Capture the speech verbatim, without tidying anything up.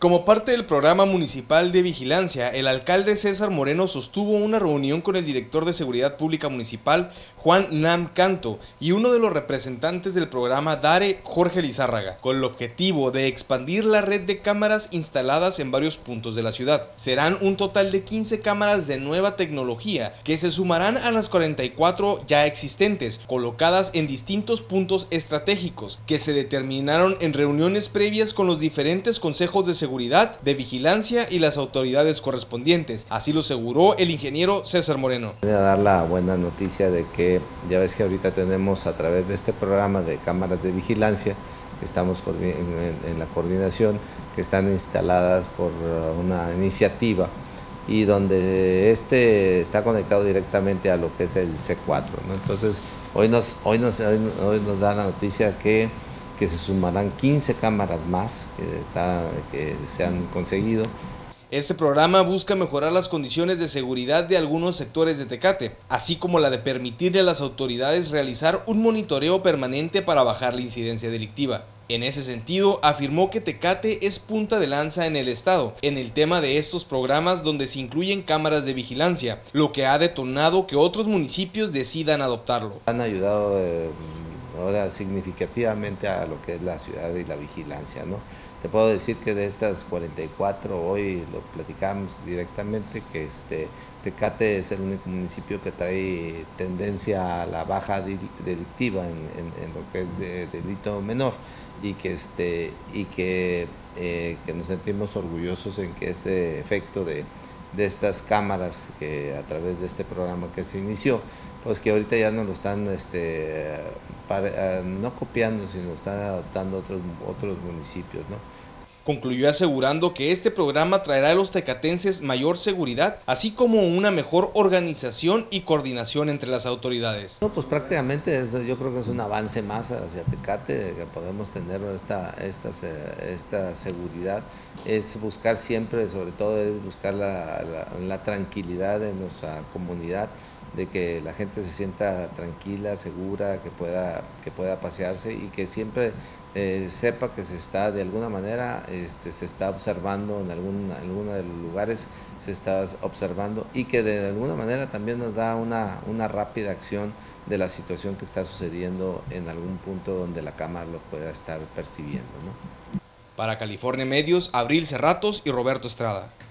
Como parte del programa municipal de vigilancia, el alcalde César Moreno sostuvo una reunión con el director de Seguridad Pública Municipal, Juan Nam Canto, y uno de los representantes del programa DARE, Jorge Lizárraga, con el objetivo de expandir la red de cámaras instaladas en varios puntos de la ciudad. Serán un total de quince cámaras de nueva tecnología que se sumarán a las cuarenta y cuatro ya existentes, colocadas en distintos puntos estratégicos, que se determinaron en reuniones previas con los diferentes consejos de seguridad Seguridad, de vigilancia y las autoridades correspondientes. Así lo aseguró el ingeniero César Moreno. Voy a dar la buena noticia de que ya ves que ahorita tenemos a través de este programa de cámaras de vigilancia, que estamos en la coordinación, que están instaladas por una iniciativa y donde este está conectado directamente a lo que es el C cuatro, ¿no? Entonces hoy nos, hoy, nos, hoy, hoy nos da la noticia que que se sumarán quince cámaras más que, está, que se han conseguido. Este programa busca mejorar las condiciones de seguridad de algunos sectores de Tecate, así como la de permitirle a las autoridades realizar un monitoreo permanente para bajar la incidencia delictiva. En ese sentido, afirmó que Tecate es punta de lanza en el estado, en el tema de estos programas donde se incluyen cámaras de vigilancia, lo que ha detonado que otros municipios decidan adoptarlo. Han ayudado eh, ahora significativamente a lo que es la ciudad y la vigilancia, ¿no? Te puedo decir que de estas cuarenta y cuatro, hoy lo platicamos directamente, que este Tecate es el único municipio que trae tendencia a la baja delictiva en, en, en lo que es de delito menor, y que, este, y que, eh, que nos sentimos orgullosos en que este efecto de de estas cámaras que a través de este programa que se inició, pues que ahorita ya no lo están este, para, no copiando, sino están adoptando otros, otros municipios, ¿no? Concluyó asegurando que este programa traerá a los tecatenses mayor seguridad, así como una mejor organización y coordinación entre las autoridades. No, pues prácticamente es, yo creo que es un avance más hacia Tecate, que podemos tener esta, esta, esta seguridad, es buscar siempre, sobre todo es buscar la, la, la tranquilidad de nuestra comunidad, de que la gente se sienta tranquila, segura, que pueda, que pueda pasearse y que siempre eh, sepa que se está, de alguna manera, este, se está observando en algún, alguno de los lugares, se está observando y que de alguna manera también nos da una, una rápida acción de la situación que está sucediendo en algún punto donde la cámara lo pueda estar percibiendo, ¿no? Para California Medios, Abril Cerratos y Roberto Estrada.